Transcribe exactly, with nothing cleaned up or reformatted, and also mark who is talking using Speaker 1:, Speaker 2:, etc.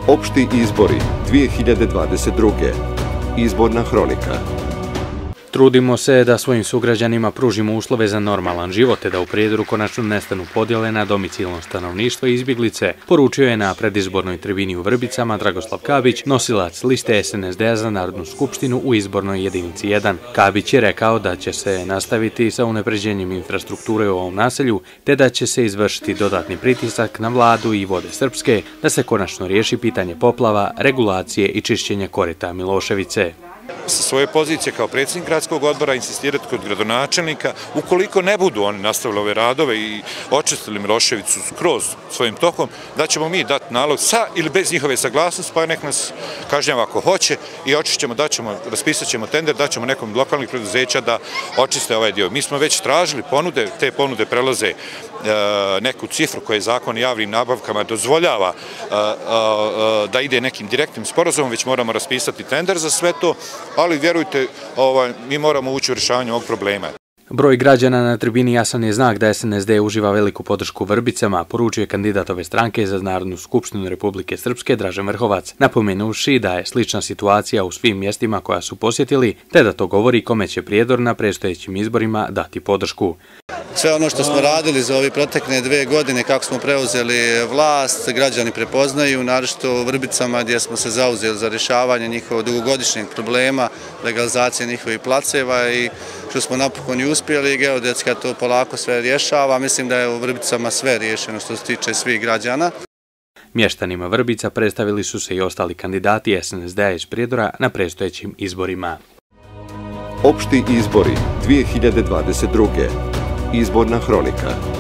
Speaker 1: Opšti izbori dvije hiljade dvadeset druge. Izborna hronika.
Speaker 2: Trudimo se da svojim sugrađanima pružimo uslove za normalan život te da u Prijedoru konačno nestanu podjele na domicilno stanovništvo i izbjeglice, poručio je na predizbornoj tribini u Vrbicama Dragoslav Kabić, nosilac liste S N S D-a za Narodnu skupštinu u izbornoj jedinici jedan. Kabić je rekao da će se nastaviti sa unapređenjem infrastrukture u ovom naselju te da će se izvršiti dodatni pritisak na vladu i Vode Srpske da se konačno riješi pitanje poplava, regulacije i čišćenja korita Miloševice.
Speaker 3: Sa svoje pozicije kao predsjednik gradskog odbora insistirati kod gradonačelnika, ukoliko ne budu oni nastavili ove radove i očistili Miloševicu kroz svojim tokom, da ćemo mi dati nalog sa ili bez njihove saglasnosti, pa nek nas kažnjava ako hoće i očišćemo, raspisat ćemo tender, daćemo nekom lokalnih preduzeća da očiste ovaj dio. Mi smo već tražili ponude, te ponude prelaze neku cifru koje zakon o javnim nabavkama dozvoljava da ide nekim direktnim sporazumom, već moramo raspisati tender za sve to, ali vjerujte, mi moramo ući u rješavanje ovog problema.
Speaker 2: Broj građana na tribini jasan je znak da S N S D uživa veliku podršku u Vrbicama, poručuje kandidat ove stranke za Narodnu skupštinu Republike Srpske Dražen Vrhovac, napomenuši da je slična situacija u svim mjestima koja su posjetili, te da to govori kome će Prijedor na predstojećim izborima dati podršku.
Speaker 4: Sve ono što smo radili za ove protekle dve godine, kako smo preuzeli vlast, građani prepoznaju, naročito u Vrbicama gdje smo se zauzeli za rješavanje njihovog dugogodišnjeg problema, legalizacije njihovih placeva i što smo napokon i uspjeli, geodetska to polako sve rješava. Mislim da je u Vrbicama sve riješeno što se tiče svih građana.
Speaker 2: Mještanima Vrbica predstavili su se i ostali kandidati S N S D-a iz Prijedora na predstojećim izborima.
Speaker 1: Opšti izbori dvije hiljade dvadeset druge. Izborna hronika.